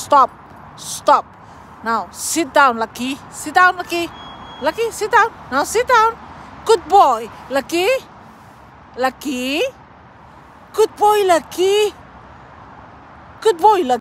Stop. Stop. Now, sit down, Lucky. Sit down, Lucky. Lucky, sit down. Now, sit down. Good boy, Lucky. Lucky. Good boy, Lucky. Good boy, Lucky.